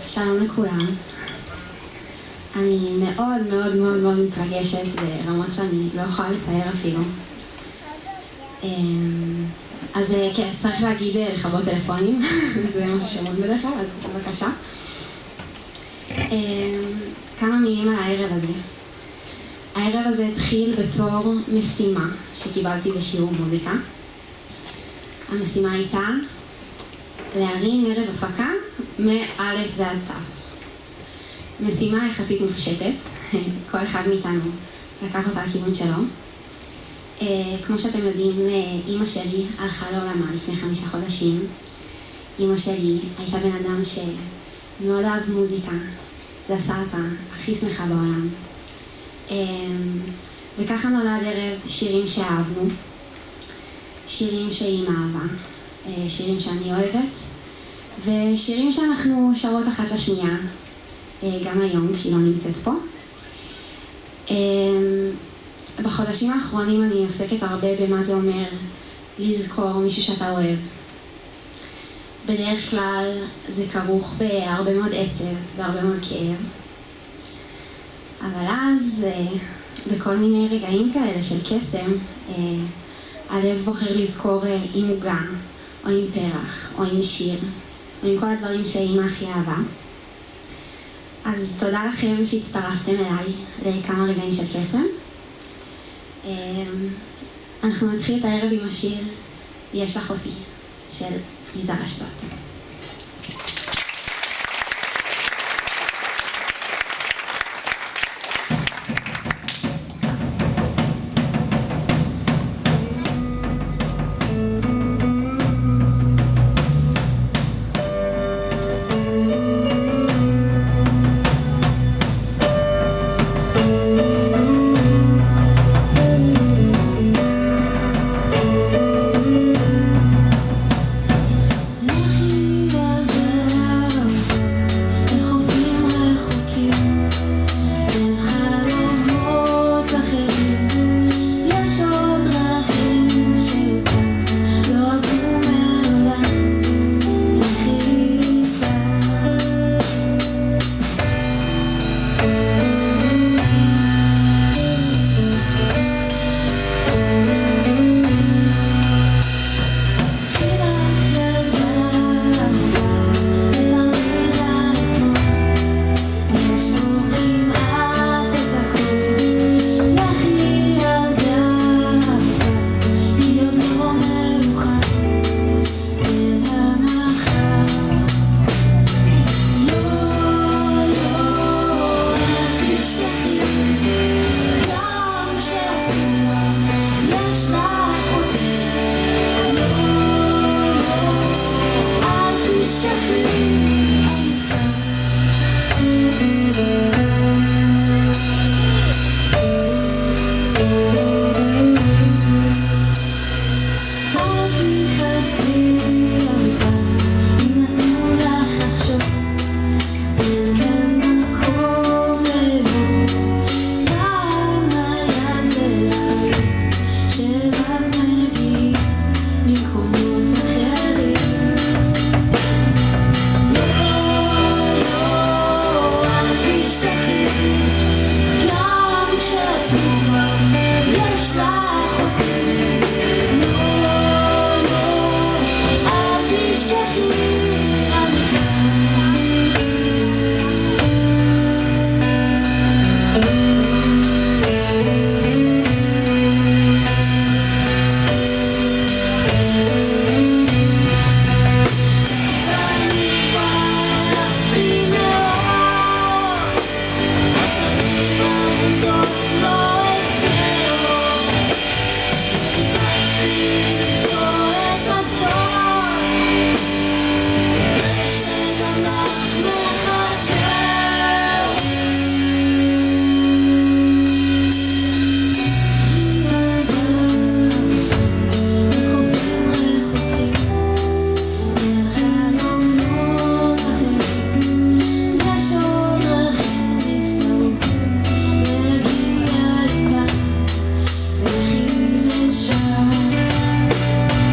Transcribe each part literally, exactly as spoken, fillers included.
שלום לכולם. אני מאוד מאוד מאוד מאוד מתרגשת ברמות שאני לא יכולה לתאר אפילו. אז כן, צריך להגיד לכבות טלפונים, זה משהו שמות בדרך כלל, אז בבקשה. כמה מילים על הערב הזה. הערב הזה התחיל בתור משימה שקיבלתי בשיעור מוזיקה. המשימה הייתה להרים ערב הפקה מאלף ועד תף. משימה יחסית מופשטת, כל אחד מאיתנו לקח אותה לכיוון שלו. כמו שאתם יודעים, אמא שלי הלכה לעולמה לפני חמישה חודשים. אמא שלי הייתה בן אדם שמאוד אהב מוזיקה, זה עשה אותה הכי שמחה בעולם. וככה נולד ערב שירים שאהבנו, שירים שאימא אהבה, שירים שאני אוהבת, ושירים שאנחנו שרות אחת לשנייה, גם היום כשהיא לא נמצאת פה. בחודשים האחרונים אני עוסקת הרבה במה זה אומר לזכור מישהו שאתה אוהב. בדרך כלל זה כרוך בהרבה מאוד עצב והרבה מאוד כאב. אבל אז, בכל מיני רגעים כאלה של קסם, הלב בוחר לזכור עם עוגה, או עם פרח, או עם שיר, או עם כל הדברים שאימא הכי אהבה. אז תודה לכם שהצטרפתם אליי לכמה רגעים של קסם. אנחנו נתחיל את הערב עם השיר "יש לך אותי" של יזהר אשדוד.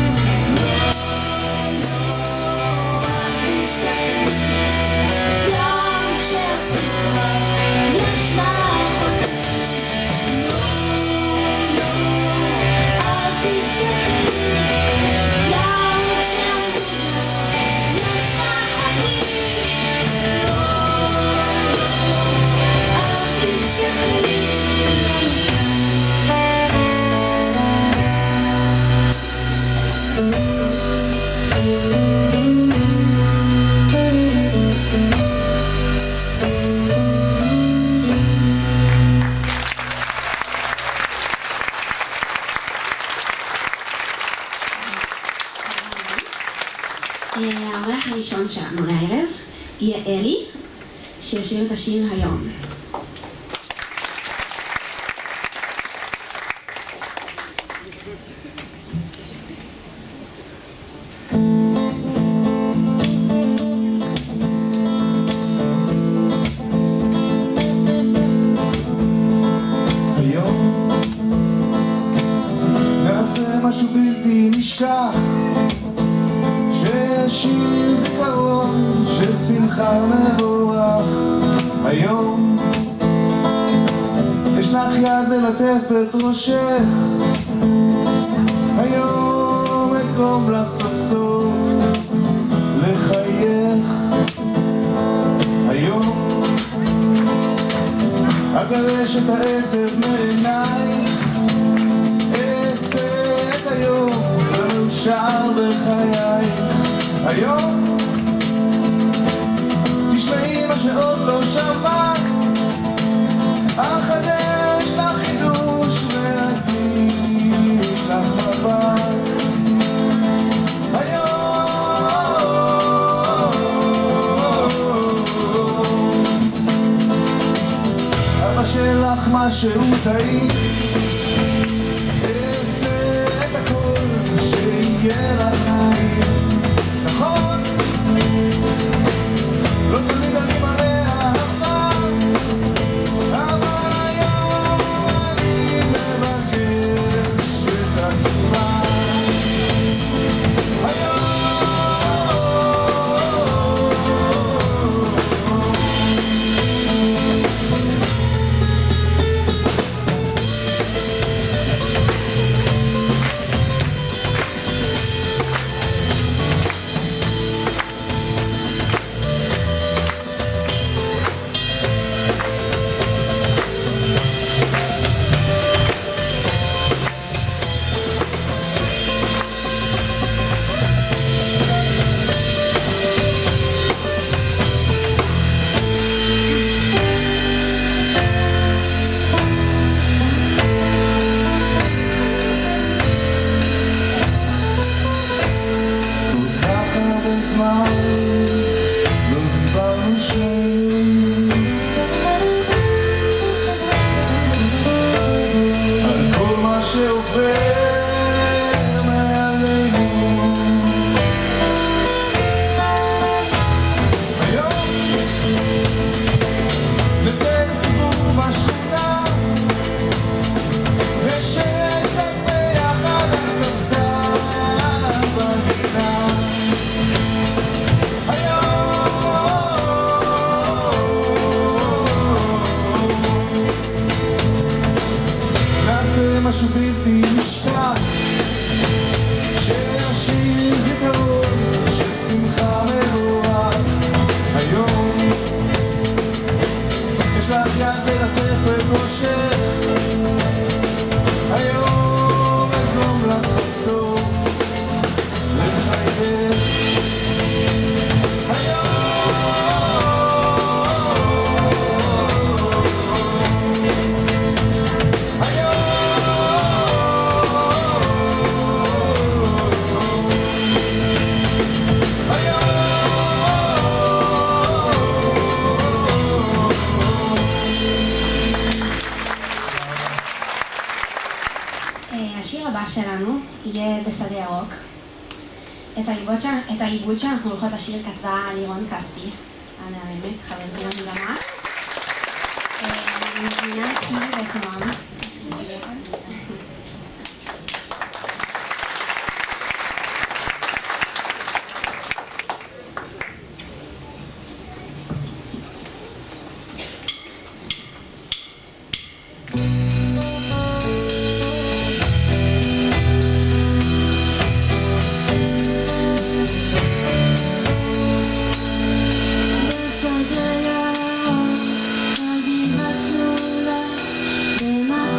Yeah. האורח הראשון שלנו לערב יהיה אלי, שישיר את השיר היום. היום נעשה משהו בלתי נשכח, שיר זיכרון של שמחה מבורך. היום יש לך יד ללטף את ראשך, היום מקום לך סוף סוף לחייך. היום אגרש את העצב מעיניי, אעשה את היום המאושר בחיי. היום תשמעי מה שעוד לא שמעת, אחדש לך חידוש ואדליק לך מבט. היום אבא שלך משהו טעים, אעשה את הכל שיהיה לך נעים. נכון, לא תמיד אני מלא אהבה, אבל היום אני מבקש את התגובה. משהו בלתי נשכח, שישיר זיכרון של שמחה מבורך. היום יש לך יד ללטף את ראשך, היום אגרום לך סוף סוף לחייך. השיר הבא שלנו יהיה בשדה ירוק. את העיבוד שאנחנו הולכות לשיר כתבה לירון קסטי, המהממת, חברתי למגמה. אני מזמינה את הילי ואת נועם. Then I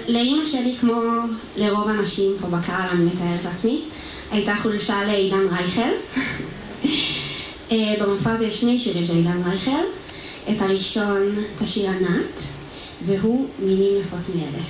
לאמא שלי, כמו לרוב האנשים פה בקהל, אני מתארת לעצמי, הייתה חולשה לעידן רייכל. במופע הזה יש שני שירים של עידן רייכל. את הראשון תשיר ענת, והוא מילים יפות מאלה.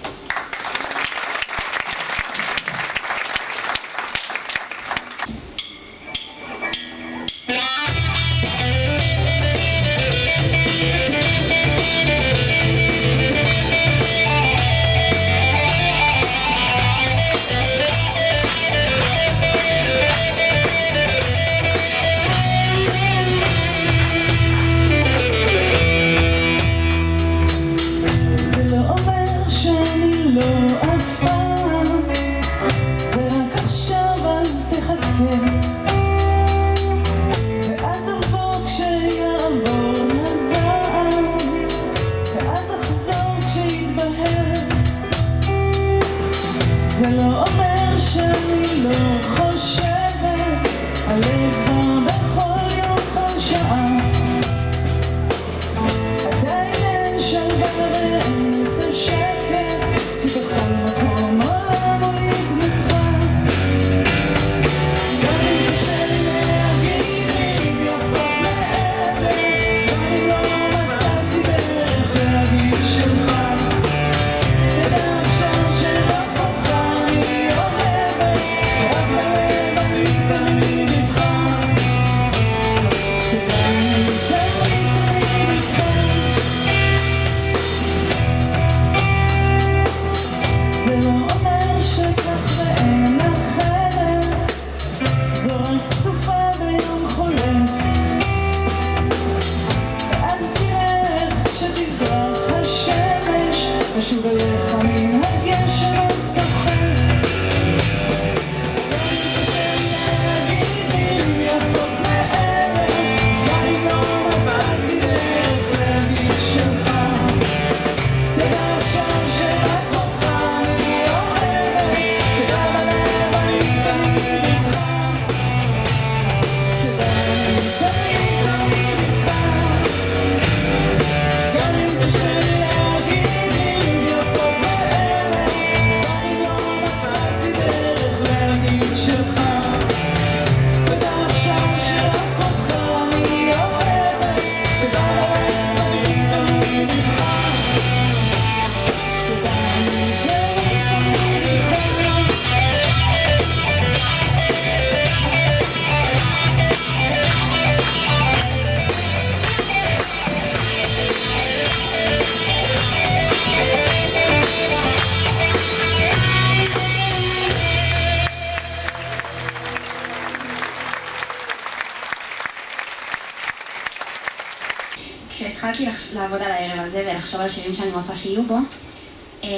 כשהתחלתי לעבוד על הערב הזה ולחשוב על שירים שאני רוצה שיהיו בו, אה,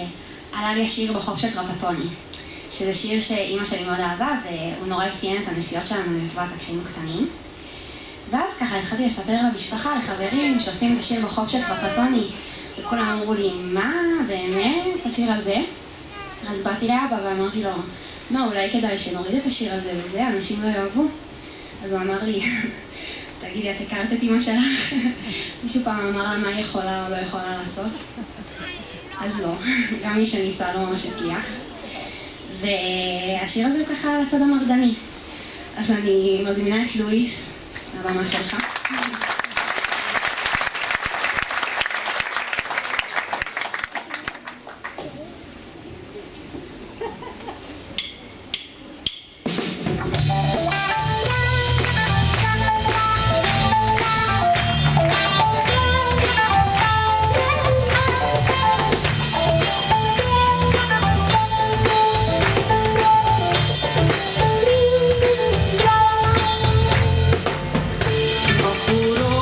עלה לי השיר בחופשת רפטוני, שזה שיר שאימא שלי מאוד אהבה, והוא נורא אפיין את הנסיעות שלנו לטובת כשהיינו קטנים. ואז ככה התחלתי לספר למשפחה, לחברים, שעושים את השיר בחופשת רפטוני, וכולם אמרו לי, מה, באמת, השיר הזה? אז באתי לאבא ואמרתי לו, מה, אולי כדאי שנוריד את השיר הזה וזה, אנשים לא יאהבו. אז הוא אמר לי, תגידי, את הכרת את אמא שלך? מישהו פעם אמר לה מה היא יכולה או לא יכולה לעשות? אז לא, גם מי שניסה לא ממש הצליח. והשיר הזה הוא ככה על הצד המרדני. אז אני מזמינה את לואיס, הבמה שלך. Puro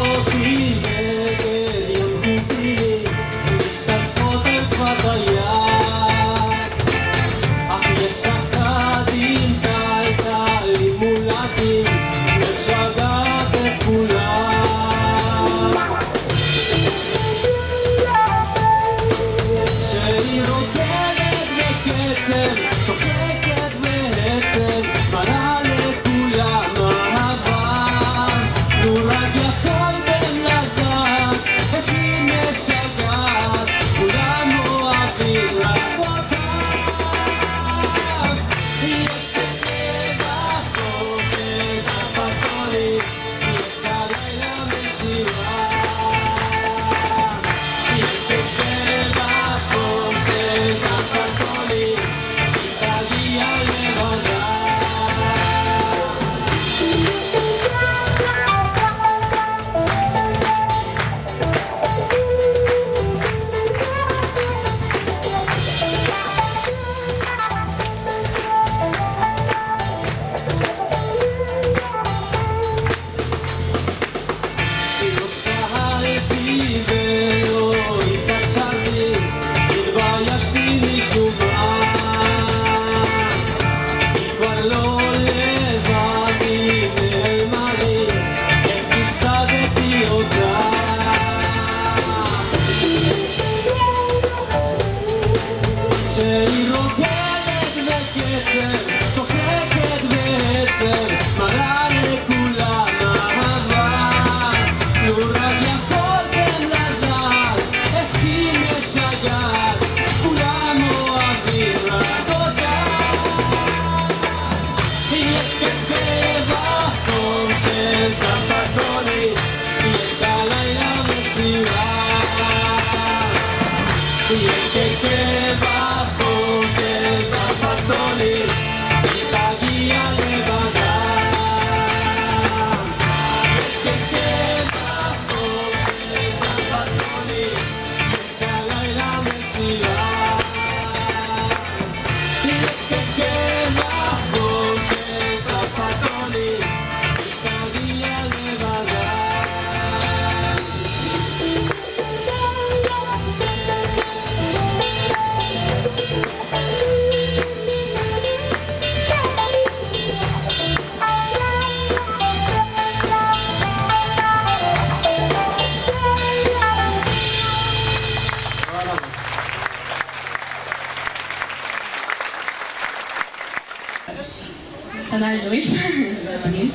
תודה ללואיס, זה מדהים.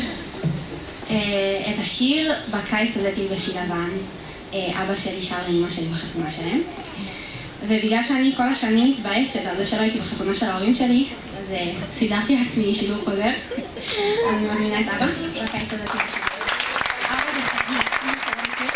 את השיר בקיץ הזה תלבשי לבן, אבא שלי שר לאמא שלי בחתונה שלהם. ובגלל שאני כל השנים מתבאסת על זה שלא הייתי בחתונה של ההורים שלי, אז סידרתי לעצמי שידור חוזר. אז אני מזמינה את אבא, בקיץ הזה תלבשי לבן. אבא זה סגי, אמא שלא מכיר.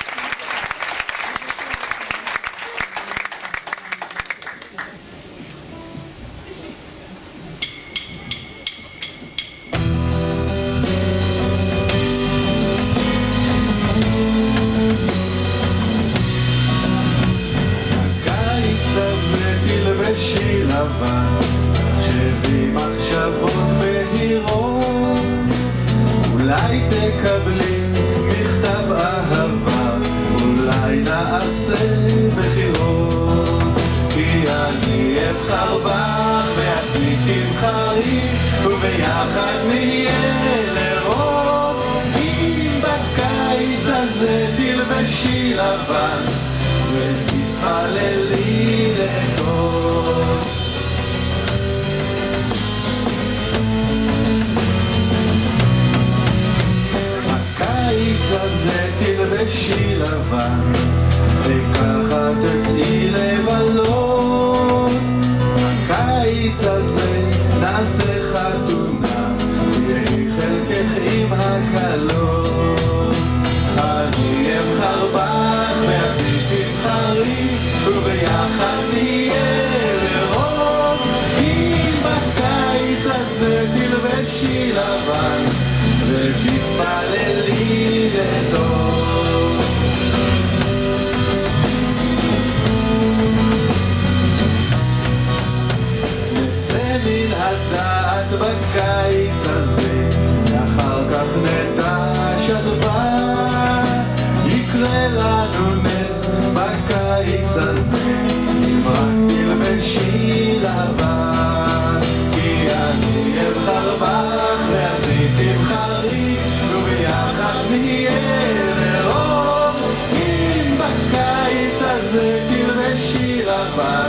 שבי מחשבות בהירות, אולי תקבלי מכתב אהבה, אולי נעשה בחירות, כי אני אבחר בך ואת תבחרי, וביחד נהיה לרוב. אם בקיץ הזה תלבשי לבן ותתפללי לטוב, הזה תלבשי לבן וככה תצאי לבלות. בקיץ הזה נעשה חתונה ויהי חלקך עם הקלות. אני אבחר בך ואת תבחרי, וביחד נהיה לרוב. אם בקיץ הזה תלבשי לבן ותתפללי לטוב. נצא מן הדעת בקיץ הזה, ואחר כך נדע שלווה. יקרה לנו נס בקיץ הזה, אם רק תלבשי לבן. כי אני אבחר בך ואת תבחרי, וביחד נהיה לרוב. אם בקיץ הזה תלבשי לבן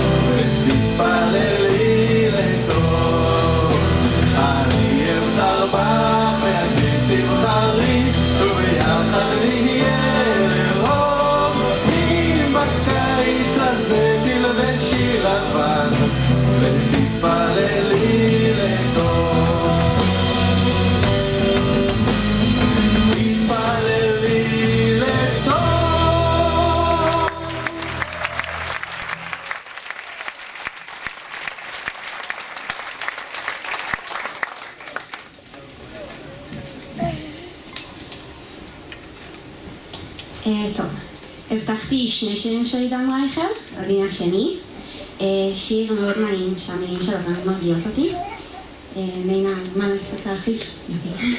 ותתפללי לטוב. אני אבחר בך ואת תבחרי, וביחד נהיה לרוב. אם בקיץ הזה תלבשי לבן ותתפללי לטוב. תתפללי לטוב. טוב, הבטחתי שני שירים של עידן רייכל, אז הנה השני. שיר מאוד נעים שהמילים שלו תמיד מרגיעות אותי. מינה, מה נספק להרחיב? יופי.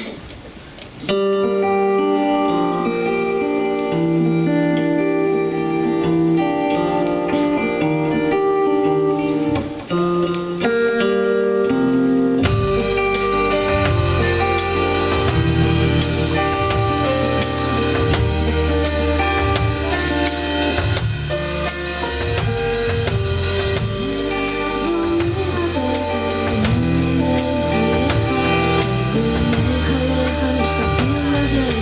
Let's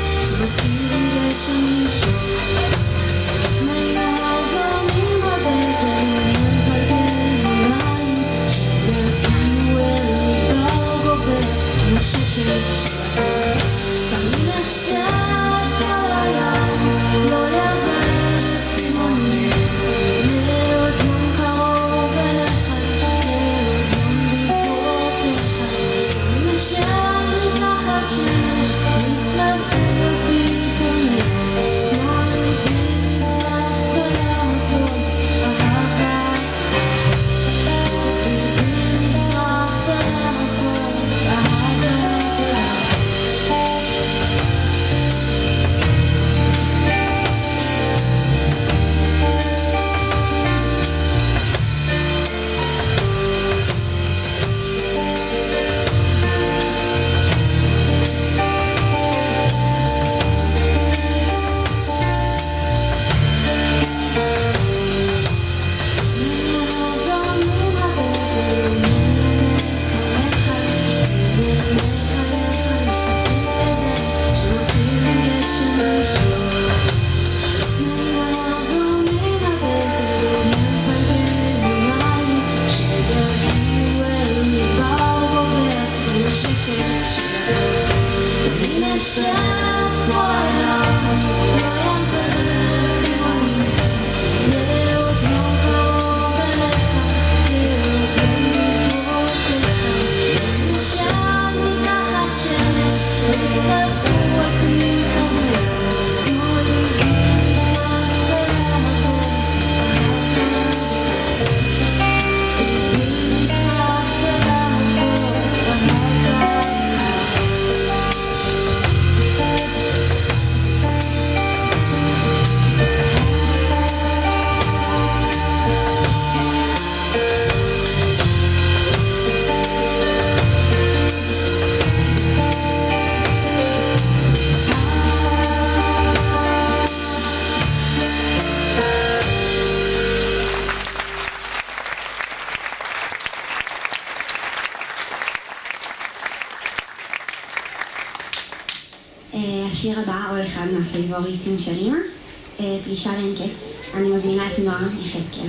הפייבוריטים של אמא, פלישה לאין קץ. אני מזמינה את נועם יחזקאל.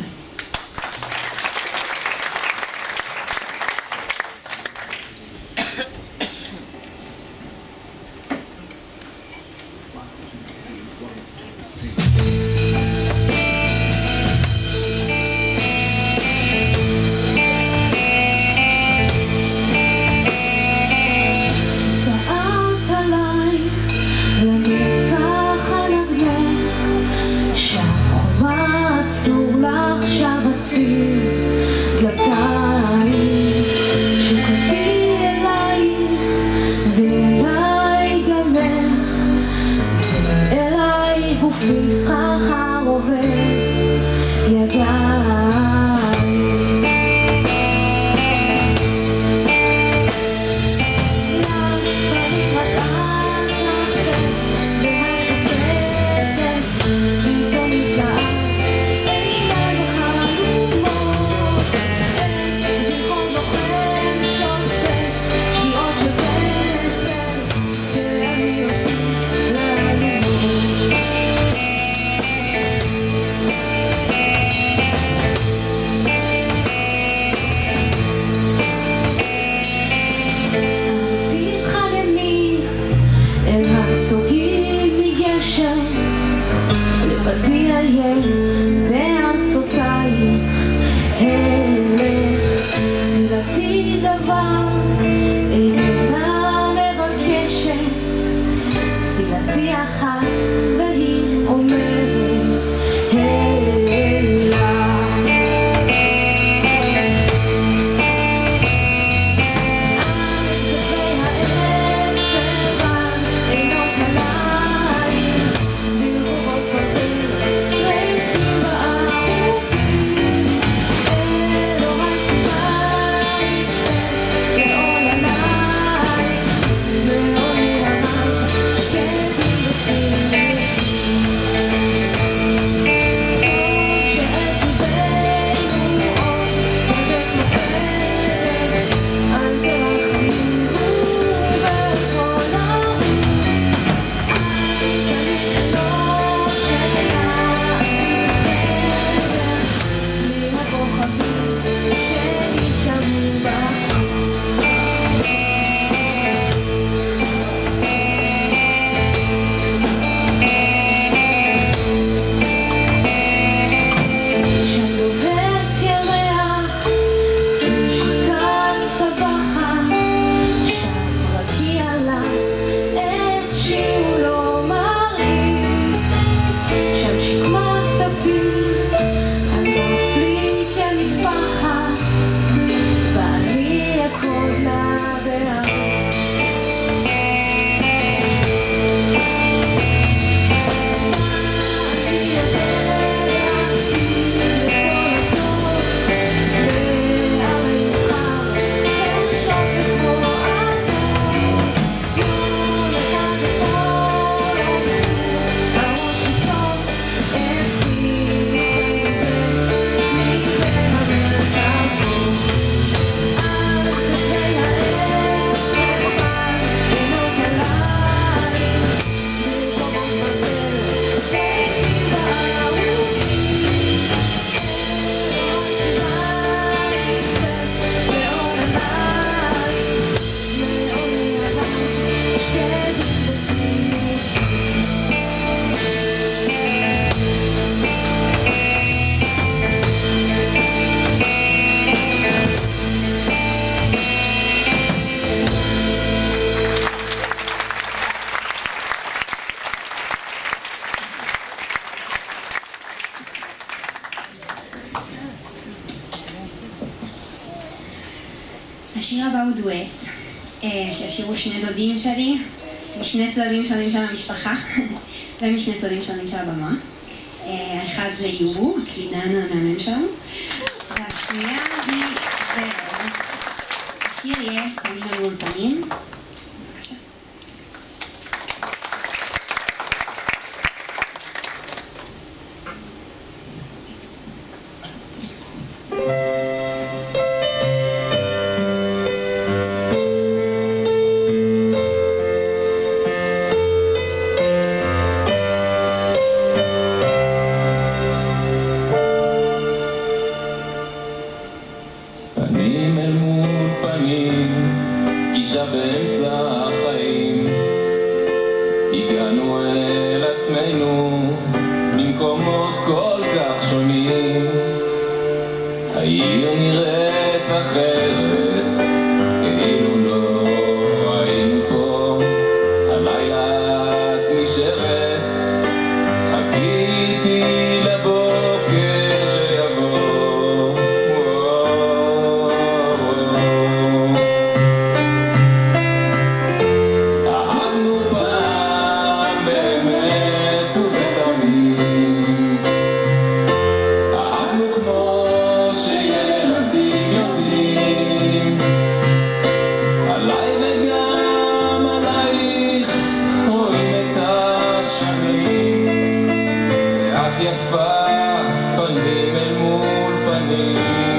השיר הבא הוא דואט, שהשירו שני דודים שלי, משני צדדים שונים של המשפחה, ומשני צדדים שונים של הבמה. האחד זה יובו, הקלידן המאמן שלנו, והשנייה היא זרם. השיר יהיה פנים אל מול פנים. בבקשה. Thank ואת יפה פנים אל מול פנים.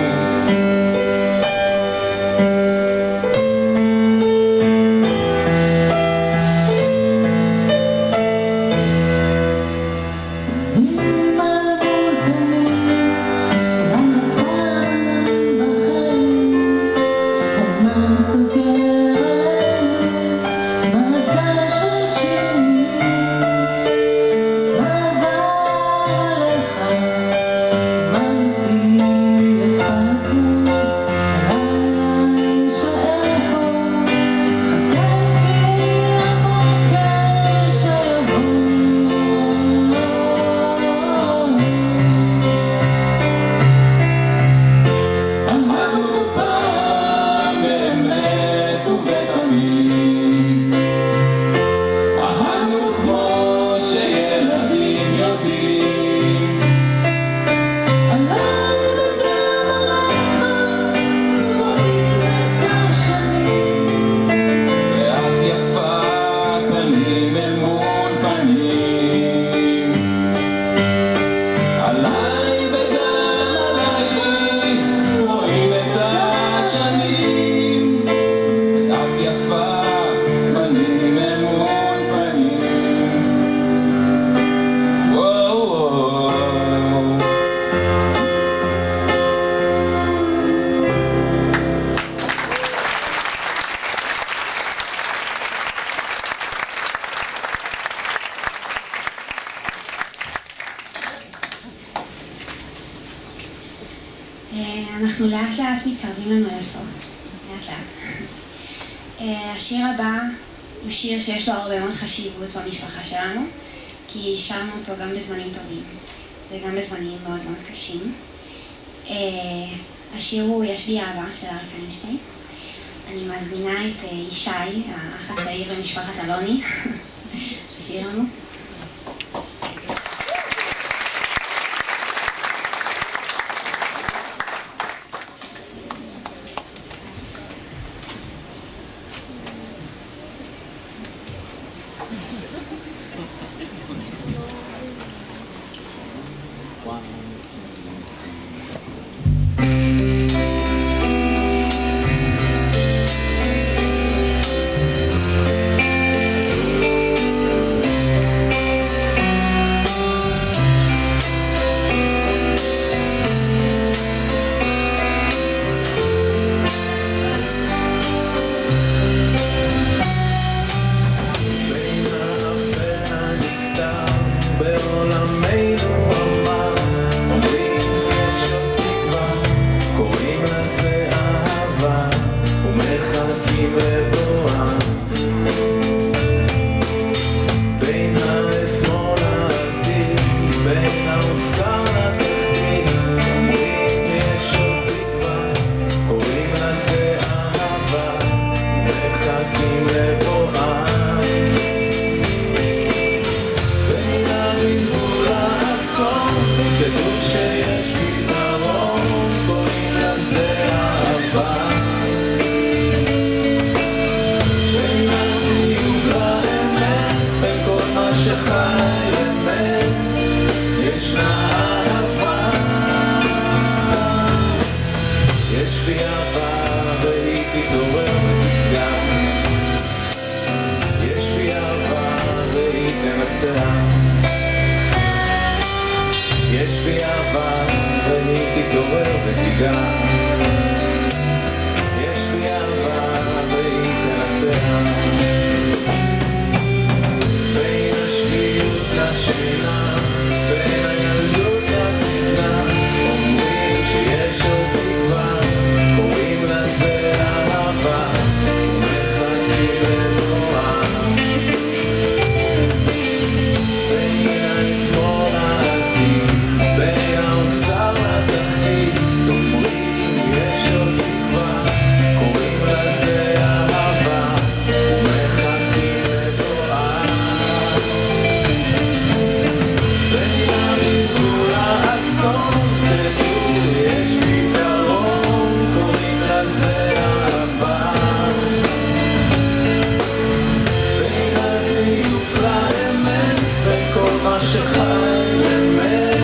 אנחנו לאט לאט מתקרבים לנו לסוף, לאט לאט. השיר הבא הוא שיר שיש לו הרבה מאוד חשיבות במשפחה שלנו, כי שרנו אותו גם בזמנים טובים וגם בזמנים מאוד מאוד קשים. השיר הוא "יש בי אהבה" של אריק איינשטיין. אני מזמינה את ישי, האח הצעיר במשפחת אלוני, לשיר לנו. יש בי אהבה והיא תתעורר ותיגע. יש בי אהבה והיא תנצח. בין השפיות לשינה, בין הילדות לזקנה, אומרים שיש עוד תקווה, קוראים לזה אהבה, ומחכים לבואה. בין האתמול לעתיד, בין האוצר לתחתית, אומרים יש עוד תקווה, קוראים לזה אהבה, ומחכים לבואה. בין הריגול לאסון, תדעו יש פתרון, קוראים לזה אהבה. בין הזיוף לאמת, וכל מה שחי אמת,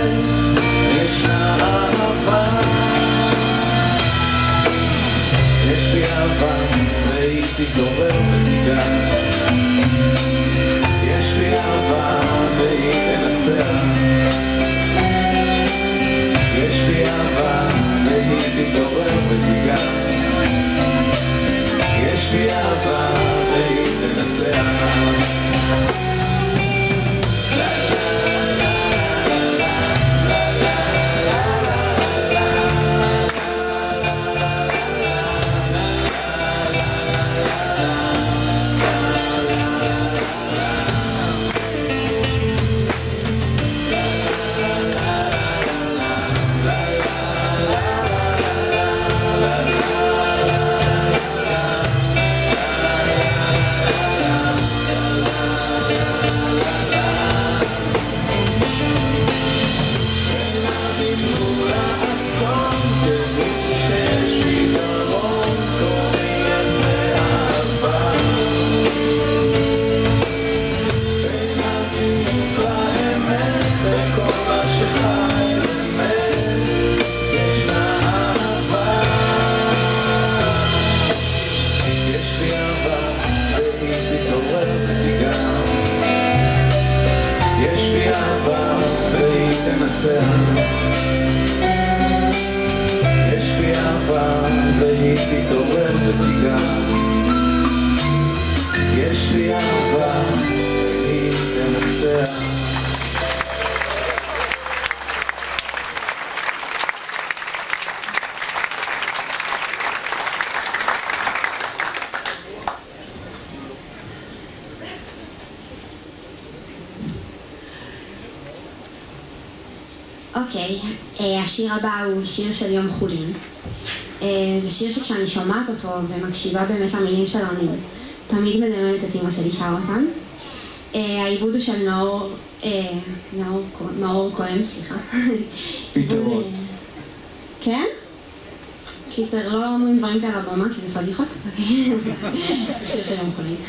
תנצח. יש בי אהבה והיא תתעורר ותיגע. יש לי אהבה והיא תנצח. אוקיי, השיר הבא הוא שיר של יום חולין. זה שיר שכשאני שומעת אותו ומקשיבה באמת למילים שלו, אני תמיד מדמיינת את אמא שלי שר אותם. העיבוד הוא של נאור, נאור כהן, סליחה. פתרון. כן? קיצר, לא אומרים דברים כאלה במה, כי זה פדיחות. שיר של יום חולין.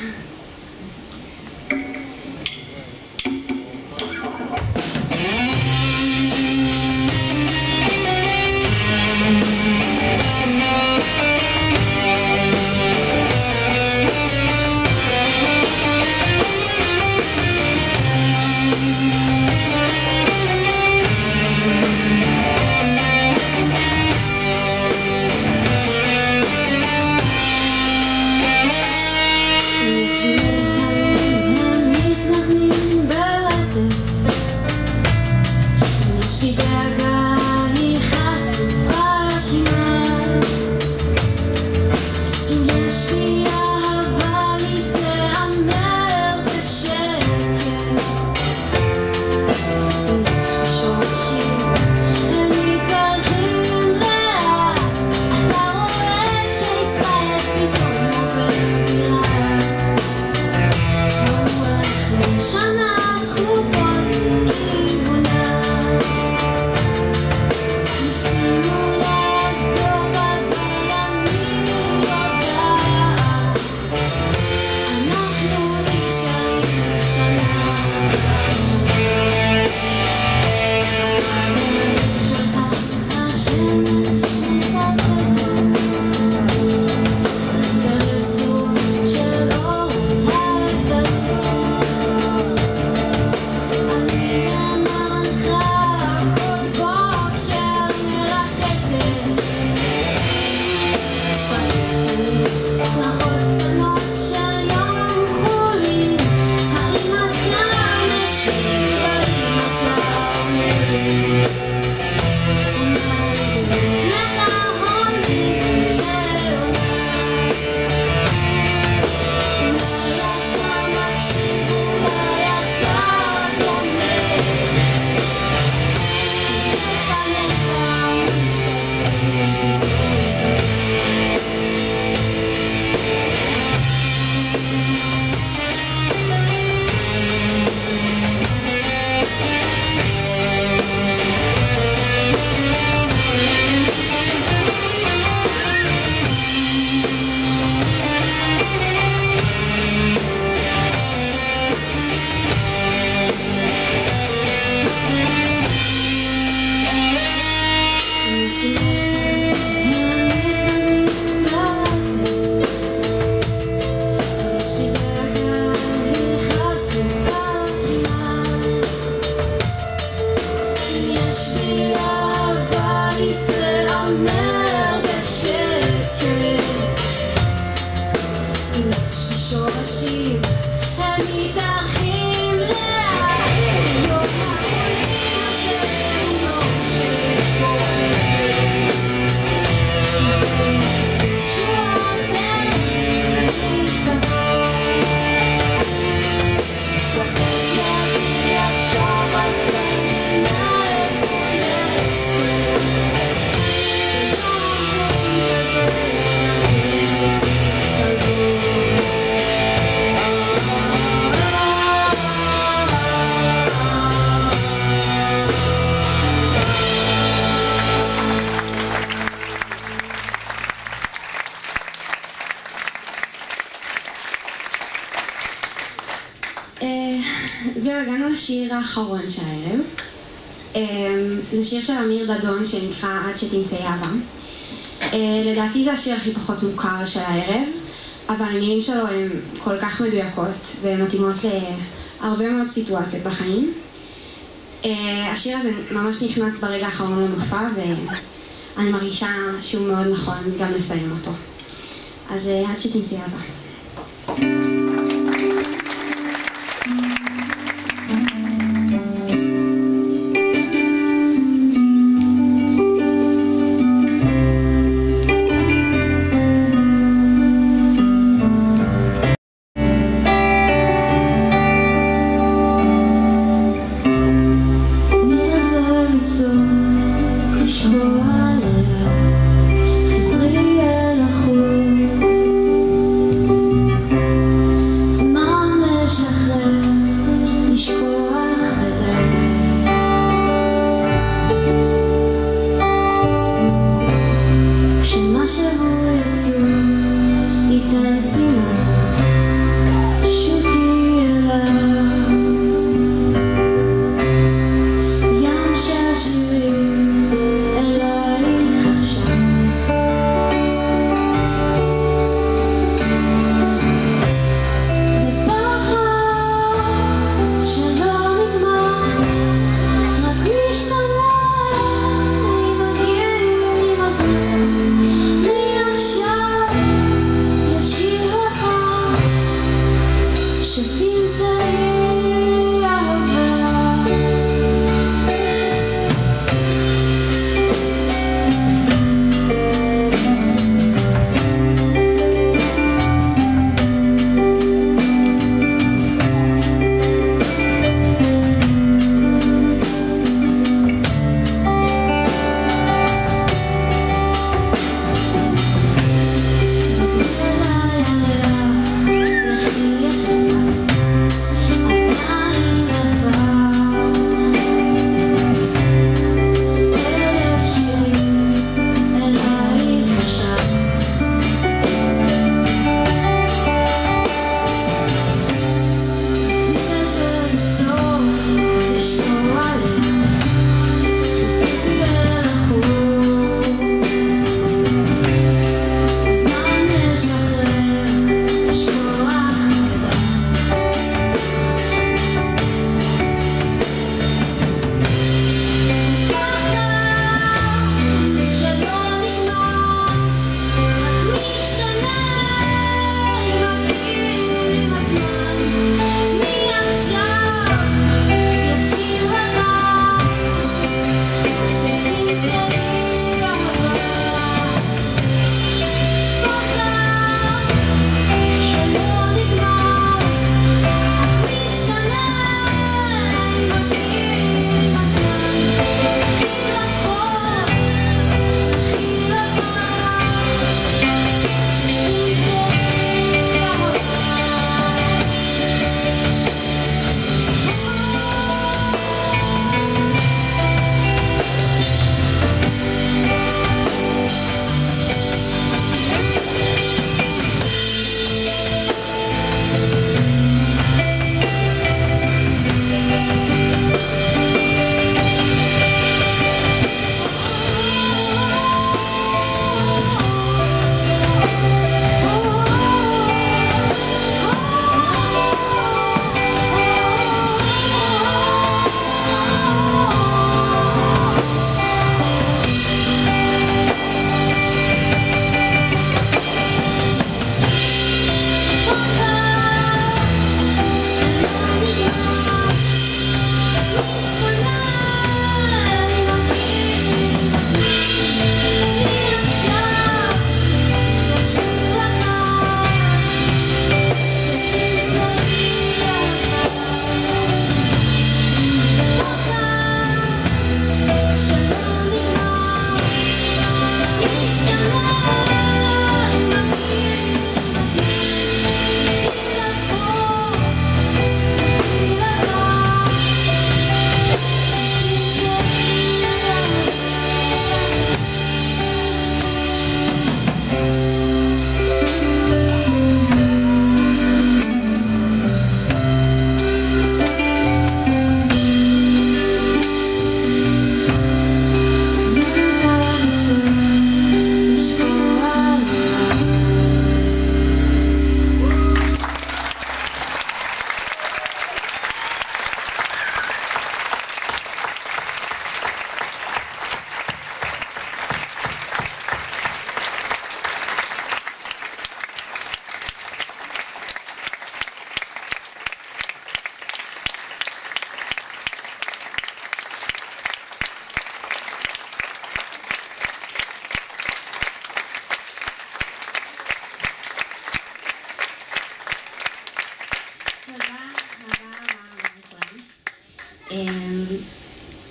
זהו, הגענו לשיר האחרון של הערב. זה שיר של אמיר דדון שנקרא עד שתמצאי אהבה. לדעתי זה השיר הכי פחות מוכר של הערב, אבל המילים שלו הן כל כך מדויקות ומתאימות להרבה מאוד סיטואציות בחיים. השיר הזה ממש נכנס ברגע האחרון למופע, ואני מרגישה שהוא מאוד נכון גם לסיים אותו. אז עד שתמצאי אהבה. חזרי אל החור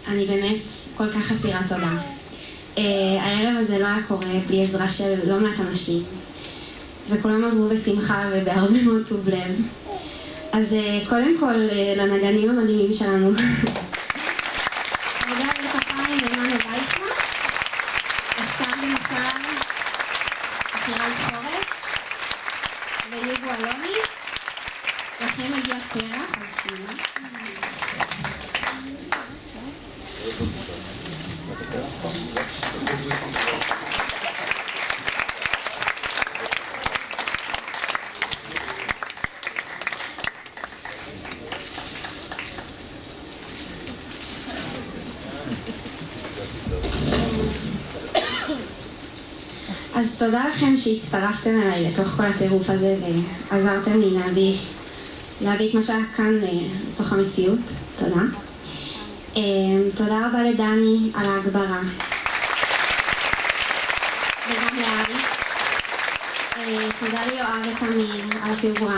אני באמת כל כך אסירת תודה. הערב הזה לא היה קורה בלי עזרה של לא מעט אנשים, וכולם עזרו בשמחה ובהרבה מאוד טוב לב. אז קודם כל לנגנים המדהימים שלנו. רגע לכפיים למנו וייסמן, אשכר במסר, אחירז חורש, ויגו אלוני. לכם הגיע פרח, אז שנייה. אז תודה לכם שהצטרפתם אליי לתוך כל הטירוף הזה ועזרתם לי להביא, להביא את מה שהיה כאן לתוך המציאות. תודה. תודה רבה לדני על ההגברה. וגם לארי. תודה ליואב ותמיר על התאורה.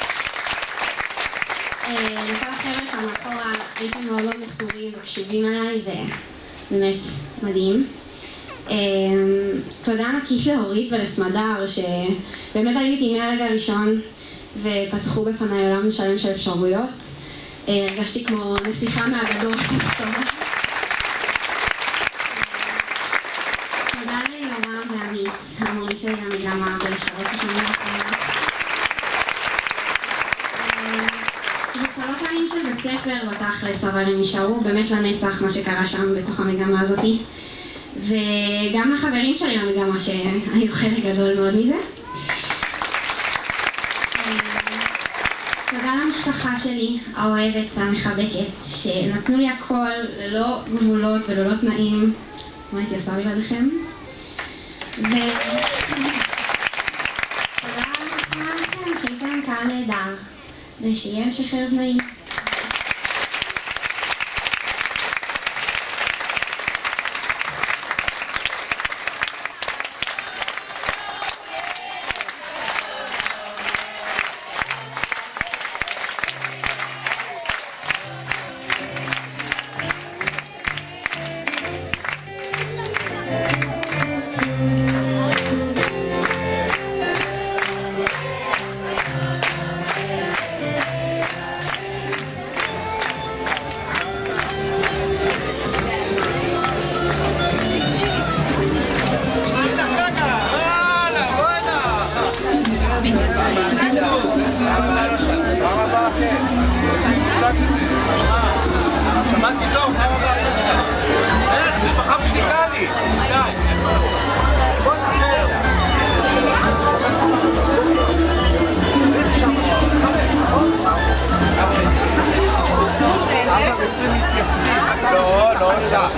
לכל החבר'ה שם מאחורה הייתם מאוד מאוד מסורים וקשובים עליי ובאמת מדהים. תודה ענקית להורית ולסמדר שבאמת היו איתי מהרגע הראשון ופתחו בפניי עולם שלם של אפשרויות. הרגשתי כמו נסיכה מהגדול תסתובב. תודה ליורם ועמית, המורים שלי למגמה בשלוש השנים האחרונות. זה שלוש שנים של בית ספר בתכלס, אבל הם נשארו באמת לנצח מה שקרה שם בתוך המגמה הזאת. וגם לחברים שלי למגמה שהיו חלק גדול מאוד מזה. תודה למשפחה שלי, האוהבת והמחבקת, שנתנו לי הכל ללא גבולות וללא תנאים. מה הייתי עושה בלעדיכם? ותודה לכם שהייתם כאן נהדר, ושיהיה המשך ערב נעים. שמעתי טוב, כמה בעיה שלך? אין, משפחה מוזיקלית. די, בוא נתחיל. לא, לא, שעה.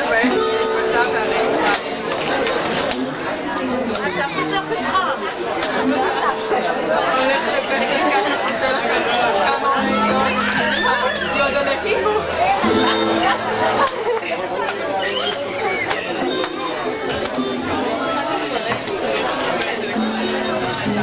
אז אתה חושב לך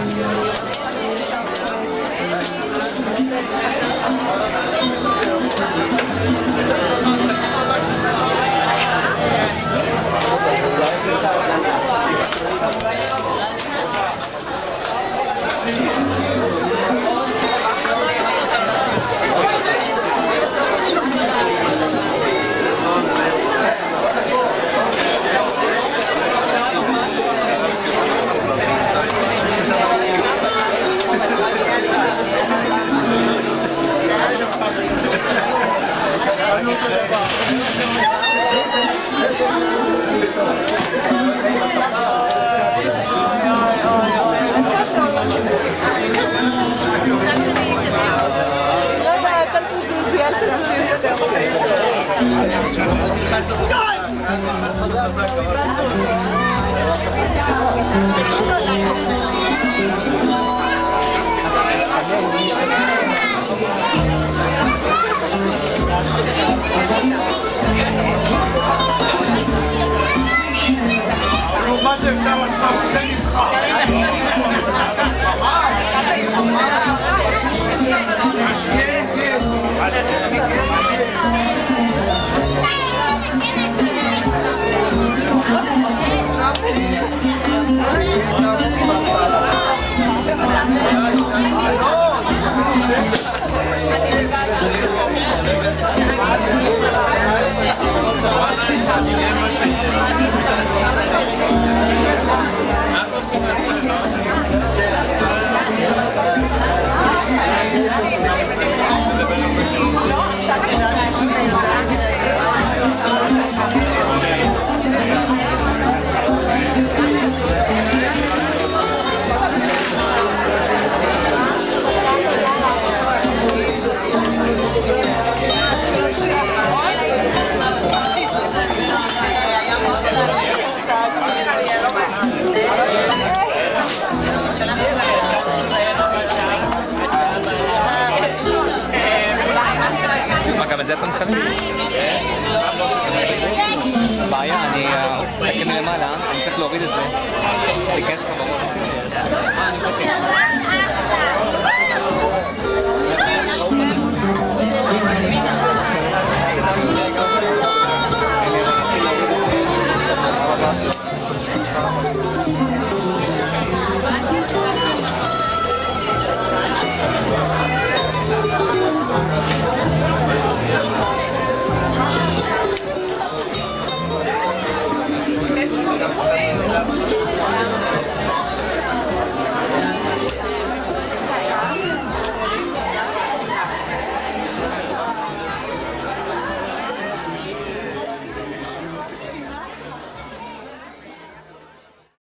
מה זה אפשר לעשות? תן לבחר. גם את זה אתה מצלם? בעיה, אני מסתכל מלמעלה, אני צריך להוריד את זה, להיכנס לך בראש.